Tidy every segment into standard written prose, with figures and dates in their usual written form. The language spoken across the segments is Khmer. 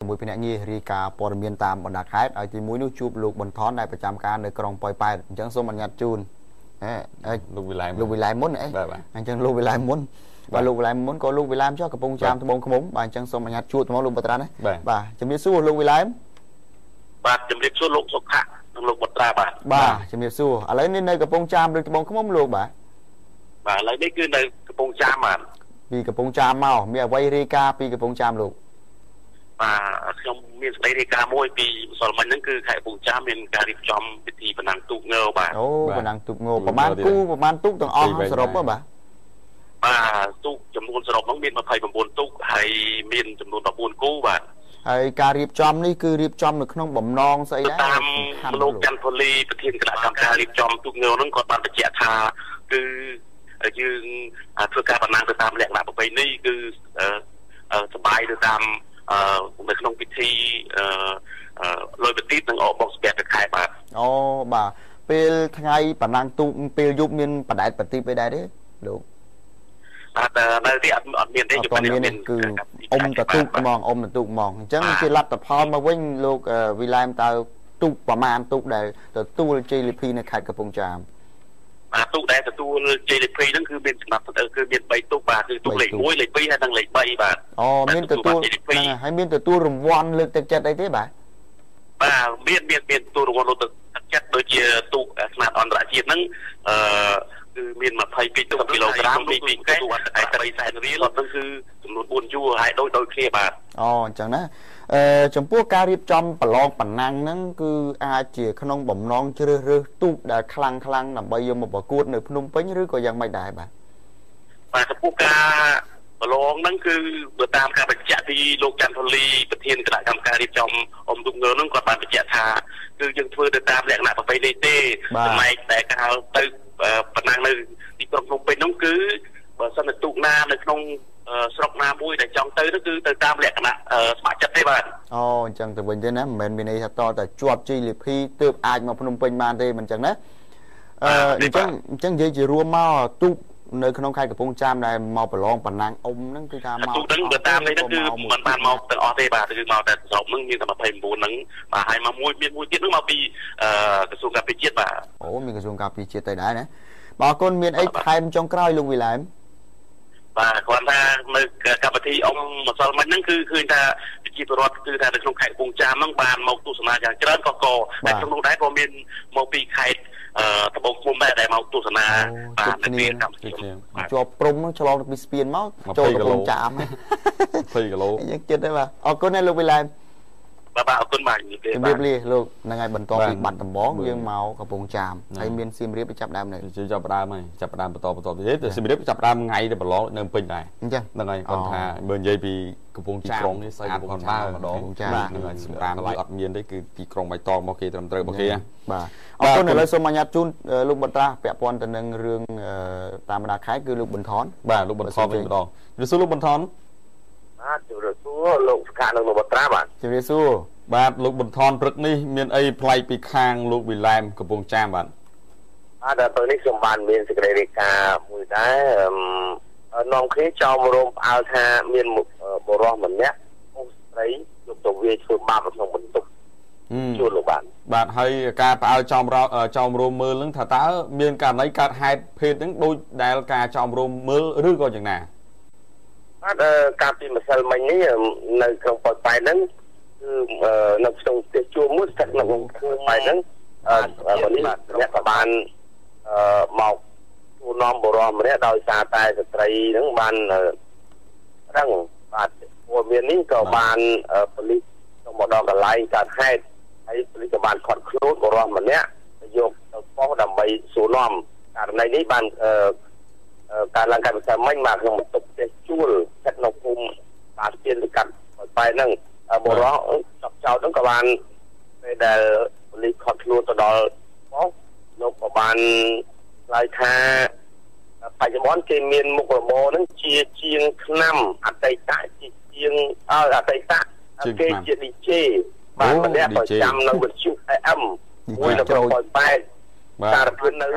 មួយពីអ្នកងាររីកាព័ត៌មានតាមបណ្ដាខេត្តឲ្យទីមួយនោះជួបលោកបន្ថនដែលប្រចាំការនៅក្រុងប៉ោយប៉ែតអញ្ចឹងសូមអនុញ្ញាតជូនលោកវិលៃមុនអញ្ចឹងលោកវិលៃមុនបាទលោកវិលៃមុនក៏លោកវិលៃចុះកំពុងចាំត្បូងឃ្មុំបាទអញ្ចឹងសូមអនុញ្ញាតជួបថ្មលោកបត្រាណាបាទជំរាបសួរលោកវិលៃបាទជំរាបសួរលោកសុខៈនិងលោកបត្រាបាទជំរាបសួរឥឡូវនេះនៅកំពង់ចាមឬត្បូងឃ្មុំលោកបាទឥឡូវនេះគឺនៅកំពង់ចាមបាទពីកំពង់ចាមមកមានអ្វីរាយការណ៍ពីកំពង់ចាមលោកបាទខ្ញុំមានសេចក្តីរាយការណ៍មួយពីម្សិលមិញហ្នឹងគឺខេត្តកំពង់ចាមមានការរៀបចំពិធីបណ្ណាំងទូកងើបាទអូបណ្ណាំងទូកងើប្រហែលទូកទាំងអស់សរុបបាទទូកចំនួនសរុបហ្នឹងមាន29ទូកហើយមានចំនួន14គូបាទហើយការរៀបចំនេះគឺរៀបចំនៅក្នុងបំណងស្អីដែរតាមលោកច័ន្ទភូលីប្រធានគណៈកម្មការរៀបចំទូកងើហ្នឹងគាត់បានបញ្ជាក់ថាគឺយើងធ្វើការបណ្ណាំងទៅតាមលក្ខណៈប្រពៃណីគឺសបាយទៅតាមនៅក្នុងពិធីលុយបទីតនិងអបបុកស្ពះទៅខែបាទអូបាទពេលថ្ងៃបណ្ណាំងទូកពេលយប់មានបដែតបទីបអីដែរទេលោកនៅទីអត់មានទេយប់មានគឺអ៊ំតទូកហ្មងអ៊ំតទូកហ្មងអញ្ចឹងជាលទ្ធផលមកវិញលោកវិឡែមតើទូកប្រមាណទូកដែលទទួលជ័យលាភីនៅខេត្តកំពង់ចាមទូកដែលទទួលជ័យលាភីហ្នឹងគឺមានចំណាត់គឺមាន3ទូកបាទគឺទូកលេខ1លេខ2ហើយនិងលេខ3បាទអូមានទទួលហើយមានទទួលរង្វាន់លើកទឹកចិត្តអីទេបាទមានទទួលរង្វាន់លើកទឹកចិត្តដូចជាទូកស្នាតអន្តរជាតិហ្នឹងគឺមាន22ទូកគីឡូក្រាមពីកែទូកតែ300,000រៀលហ្នឹងគឺចំនួន4យួរហើយដូចគ្នាបាទអូអញ្ចឹងណាចំពោះការរៀបចំប្រឡងប៉ុណ្ណាំងហ្នឹងគឺអាចជាក្នុងបំណងជ្រើសរើសទូកដែលខ្លាំងដើម្បីយកមកប្រកួតនៅភ្នំពេញឬក៏យ៉ាងម៉េចដែរបាទចំពោះការប្រឡងហ្នឹងគឺបើតាមការបញ្ជាក់ពីលោកច័ន្ទភូលីប្រធានគណៈកម្មការរៀបចំអមទូកងើហ្នឹងគាត់បានបញ្ជាក់ថាគឺយើងធ្វើទៅតាមលក្ខណៈប្រពៃណីទេចំណែកតែការទៅប៉ុណ្ណឹងនៅទីក្រុងភ្នំពេញហ្នឹងគឺបើសិនតែទូកណានៅក្នុងស្រុកណាមួយដែលចង់ទៅនោះគឺទៅតាមលក្ខណៈស្ម័គ្រចិត្តទេបាទអូអញ្ចឹងទៅវិញទេណាមិនមែនមានន័យថាតតែជាប់ជ័យលាភីទើបអាចមកភ្នំពេញបានទេមិនអញ្ចឹងណាអញ្ចឹងនិយាយជារួមមកទូកនៅក្នុងខេត្តកំពង់ចាមដែលមកប្រឡងប៉ុណ្ណាំងអ៊ំហ្នឹងគឺថាមកទូកហ្នឹងបើតាមនេះគឺមិនបានមកទាំងអស់ទេបាទគឺមកតែស្រុកហ្នឹងមានតែ29ហ្នឹងបាទហើយមកមានមួយទៀតហ្នឹងមកពីក្រសួងការពារជាតិបាទអូមានក្រសួងការពារជាតិទៅដែរណាបាទអរគុណមានអីថែមចុងក្រោយលោកវិឡែមបាទគាត់ថានៅកម្មវិធីអ៊ំម្សិលមិញហ្នឹងគឺឃើញថាប្រជាពលរដ្ឋគឺថានៅក្នុងខេត្តកំពង់ចាមហ្នឹងបានមកទស្សនាយ៉ាងច្រើនក៏តែក្នុងនោះដែរក៏មានមកពីខេត្តត្បូងឃ្មុំដែរដែលមកទស្សនាបាទនៅពេលកម្មវិធីជាប់ព្រំហ្នឹងឆ្លងពីស្ពានមកចូលកំពង់ចាម 20គីឡូយ៉ាងចិត្តទេបាទអរគុណណាស់លោកវិឡែមបាទអរគុណបាទជំរាបលាលោកហ្នឹងហើយបន្តពីបាត់ដំបងយើងមកកំពង់ចាមហើយមានសៀមរាបចាប់ដើមនៅចាប់ដើមហើយចាប់ដើមបន្តទៀតតែសៀមរាបចាប់ដើមថ្ងៃទៅប្រឡងនៅពេញដែរអញ្ចឹងហ្នឹងហើយគាត់ថាបើនិយាយពីកំពង់ចាមក្រុងនេះស្អាតផងដែរម្ដងហ្នឹងហើយសម្រាប់វាអត់មានទេគឺទីក្រុងបៃតងមកគេត្រឹមត្រូវរបស់គេបាទអរគុណឥឡូវសូមអនុញ្ញាតជូនលោកបត្រាពាក់ព័ន្ធទៅនឹងរឿងតាមបណ្ដាខេត្តគឺលោកបន្ថនបាទលោកបន្ថនវិញម្ដងជំរាបសួរលោកបន្ថនបាទជំរាបសួរលោកសុខៈនិងលោកបត្រាបាទជំរាបសួរបាទលោកបន្ថនព្រឹកនេះមានអីប្លែកពីខាងលោកវិឡែមកំពង់ចាមបាទដល់ពេលនេះខ្ញុំបានមានសេចក្តីរាយការណ៍មួយដែរនាំគ្នាចោមរោមផ្អើលថាមានបុរសម្នាក់អូស្ត្រីយកទៅវាធ្វើបាបក្នុងបន្ទប់ជួលលោកបាទហើយការផ្អើលចោមរោមមើលនឹងថាតើមានករណីកើតហេតុភេទហ្នឹងដូចដែលការចោមរោមមើលឬក៏យ៉ាងណាបាទកាលពីម្សិលមិញនេះនៅក្នុងប៉ោយប៉ែតហ្នឹងគឺនៅក្នុងផ្ទះជួលមួយស្ថិតនៅក្នុងប៉ោយប៉ែតហ្នឹងวันนี้អ្នកក៏បានមកទូនាំបុរសម្នាក់ដោយសារតែស្ត្រីហ្នឹងបានរឹងបាទពលមាននេះក៏បានប៉ូលីសមកដល់កន្លែងកើតហេតុហើយប៉ូលីសក៏បានខាត់ខ្លួនបុរសម្នាក់យកទៅប៉ុស្តិ៍ដើម្បីសួរនាំករណីនេះបានការឡើងកាត់វិសាមិញមកក្នុងបន្ទប់ផ្ទះជួលស្ថិតនៅភូមិបាទស្ពានទៅកាត់ប៉ែនហ្នឹងបុរសចាប់ចោតហ្នឹងក៏បានពេលដែលប៉ូលីសខាត់ខ្លួនទៅដល់ប៉ុស្តិ៍លោកក៏បានឆ្លើយថាបច្ចុប្បន្នគេមានមុខរបរហ្នឹងជាជាងឆ្នាំអតីតជាងអតីតគេជា DJ បាទម្នាក់ក៏ចាំនៅវិទ្យុ AM មួយនៅក្នុងប៉ោយប៉ែតសារភាពនៅ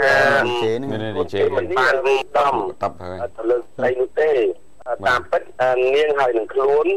DJ មិនបានដំទៅលើស្រីនោះទេតាមពិតនាងហើយនឹងខ្លួន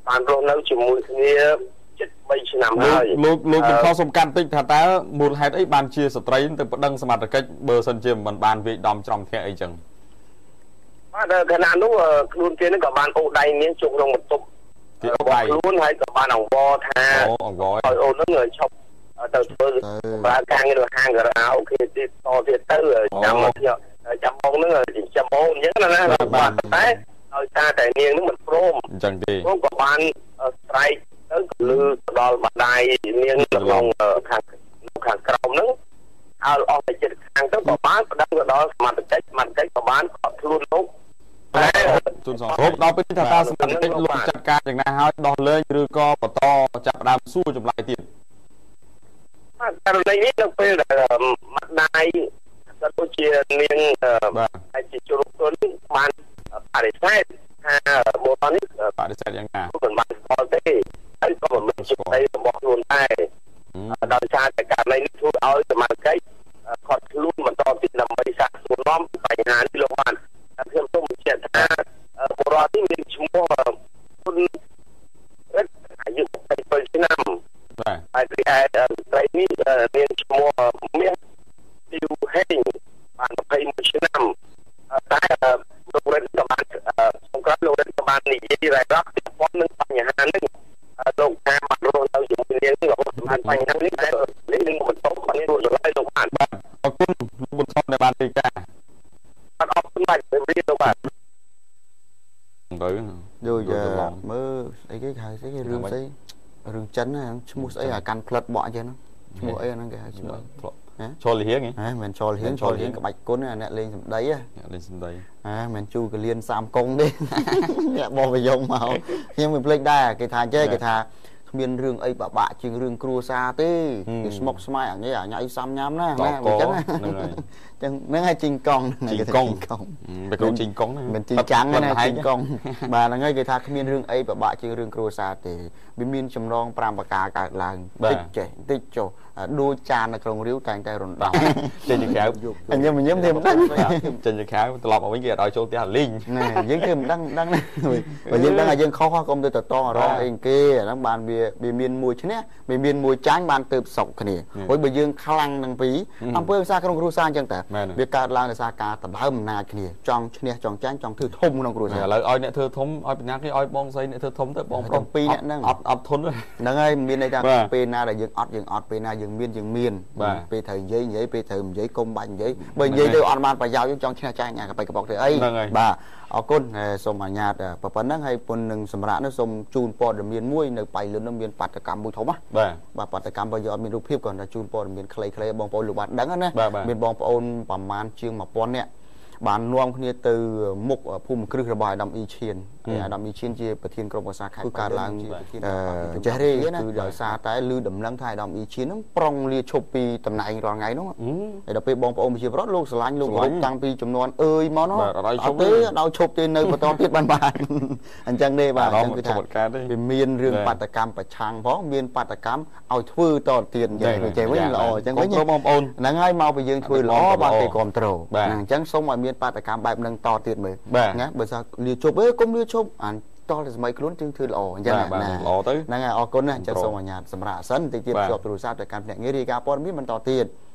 បានរស់នៅជាមួយគ្នាជិត3ឆ្នាំហើយលោកខុសសំខាន់តិចថាតើមូលហេតុអីបានជាស្ត្រីទៅប្តឹងសមត្ថកិច្ចបើសិនជាមិនបានវាយដំច្រំធាក់អីចឹងបាទខណៈនោះខ្លួនគេនឹងក៏បានអូដៃនាងជុំក្នុងបន្ទប់គេអូដៃខ្លួនហើយក៏បានអង្វរថាអង្វរឲ្យអូននឹងឈប់ទៅធ្វើប្រើការងារនៅហាងការ៉ាអូខេទៀតទៅចាំបងនឹងចាំបងអញ្ចឹងណាបាទតែដោយសារតែនាងនឹងមិនព្រមអញ្ចឹងទេខ្ញុំក៏បានស្រែកទៅលឺដល់ម្ដាយនាងនៅក្នុងខាងក្រោមហ្នឹងឲ្យអស់ទៅចិត្តខាងទៅក៏បានប្តឹងទៅដល់សមត្ថកិច្ចក៏បានខកខ្លួនលោកតែទូនសងគ្រប់ដល់ពេលថាតើសមត្ថកិច្ចលោកចាត់ការយ៉ាងណាហើយដោះលែងឬក៏បន្តចាប់ដើមសួរចម្លើយទៀតករណីនេះនៅពេលដែលម្ដាយក៏ដូចជានាងអាចជាជួបខ្លួនបានបដិសេធថាបុរសនេះបដិសេធយ៉ាងណាមិនបានស្គាល់ទេហើយក៏មិនមានចិត្តទេរបស់ខ្លួនដែរដោយសារតែករណីនេះធ្វើឲ្យសមាជិកខត់ខ្លួនបន្តទៀតដើម្បីសាកសួរនាំបញ្ហានេះលោកបានខ្ញុំសូមបញ្ជាក់ថាបុរសនេះមានឈ្មោះគុណអាយុ27ឆ្នាំបាទហើយស្រីនេះមានឈ្មោះមាសទីវហេងបាន21ឆ្នាំតែលោករិទ្ធក៏បានសង្គ្រោះលោករិទ្ធក៏បាននិយាយរ៉ាប់ពីព័ន្ធនឹងបញ្ហានេះលោកតាមបានរស់នៅជាមួយនាងរហូតបានបញ្ហានេះតែនេះនឹងបន្តគាត់រួចហើយលោកបានអរគុណលោកបុនថនដែលបានទីការអរគុណបាទរៀបលោកបាទទៅយកមើលអីគេហៅស្អីគេរឿងស្អីរឿងចិនហ្នឹងឈ្មោះស្អីអាកាន់ផ្លិតបក់អញ្ចឹងឈ្មោះអីហ្នឹងគេហៅឈ្មោះឈលហៀងហ៎មិនឈលហៀងក្បាច់គុណអ្នកលេងសម្ដីអ្នកលេងសម្ដីមិនជូកលៀន30កុងទេអ្នកបោះប្រយងមកខ្ញុំមិនភ្លេចដែរគេថាចេះគេថាគ្មានរឿងអីបាក់ជាងរឿងគ្រួសារទេគេស្មុកស្មាយអាញ៉ៃសាំញ៉ាំណាអញ្ចឹងហ្នឹងហើយជីងកងជីងកងបែកជីងកងមិនជីងចាំងណាជីងកងបាទហ្នឹងហើយគេថាគ្មានរឿងអីបាក់ជាងរឿងគ្រួសារទេវាមានចម្លង5ប្រការកើតឡើងតិចចេះតិចចុះដូចចាននៅក្នុងរាវតែងតែរំដំចេញទៅក្រៅញឹមទេមិនដឹងចេញទៅក្រៅត្រឡប់មកវិញគេឲ្យចូលផ្ទះលីងយើងគឺមិនដឹងណាបើយើងដឹងថាយើងខុសកុំទៅតរងអីគេអាហ្នឹងបានវាមានមួយឈ្នះវាមានមួយចាញ់បានទៅសុកគ្នាព្រោះបើយើងខ្លាំងនឹងពីរអំពើភាសាក្នុងគ្រួសារអញ្ចឹងតែវាកើតឡើងដោយសារការដណ្ដើមអំណាចគ្នាចង់ឈ្នះចង់ចាញ់ចង់ធ្វើធំក្នុងគ្រួសារឥឡូវឲ្យអ្នកធ្វើធំឲ្យបញ្ញាគេឲ្យបងស្រីអ្នកធ្វើធំទៅបងប្រុសពីរអ្នកហ្នឹងអត់ធន់ហ្នឹងហើយមានន័យថាពេលណាដែលយើងអត់ពេលណាយើងមានពេលត្រូវនិយាយពេលត្រូវនិយាយកុំបាច់និយាយបើនិយាយទៅអត់បានប្រយោជន៍យើងចង់ឈ្នះចាញ់អាកបៃកបកទៅអីបាទអរគុណសូមអនុញ្ញាតប៉ុណ្ណឹងហើយពុននឹងសម្រាប់នោះសូមជូនព័ត៌មានមួយនៅបៃលុននោះមានបាតកម្មមួយធំណាបាទបាតកម្មបើយកអត់មានរូបភាពគ្រាន់តែជូនព័ត៌មានខ្លីៗបងប្អូនលោកបានដឹងណាមានបងប្អូនប្រមាណជាង1000នាក់បាននាំគ្នាទៅមុខភូមិគ្រឹះរបស់អាដាមអ៊ីឈៀនអាដាមអ៊ីឈៀនជាប្រធានក្រុមប្រឹក្សាខេត្តកើតឡើងចេះទេគឺដោយសារតែលឺដំណឹងថាអាដាមអ៊ីឈៀនហ្នឹងប្រុងលាឈប់ពីតំណែងរាល់ថ្ងៃហ្នឹងហើយដល់ពេលបងប្អូនប្រជាពលរដ្ឋលោកស្រឡាញ់លោកគោរពតាំងពីចំនួនអើយមកនោះអត់ទេដល់ឈប់ទេនៅបន្តទៀតបានអញ្ចឹងទេបាទអញ្ចឹងគឺថាវាមានរឿងបាតកម្មប្រឆាំងផងមានបាតកម្មឲ្យធ្វើតទៀតអញ្ចឹងចេះវិញល្អអញ្ចឹងវិញបងប្អូនហ្នឹងហើយមកពីយើងធ្វើល្អបានគេគ្រប់គ្រងអញ្ចឹងសូមឲ្យមានបាតកម្មបែបហ្នឹងតទៀតមើលណាបើថាលាឈប់កុំលាឈប់អានតតែសម័យខ្លួនយើងធ្វើល្អអញ្ចឹងណាល្អទៅហ្នឹងហើយអរគុណណាស់អញ្ចឹងសូមអនុញ្ញាតសម្រាប់សិនតិចទៀតជាប់ទូរស័ព្ទទៅកាន់ភ្នាក់ងាររាយការណ៍ព័ត៌មានបន្តទៀត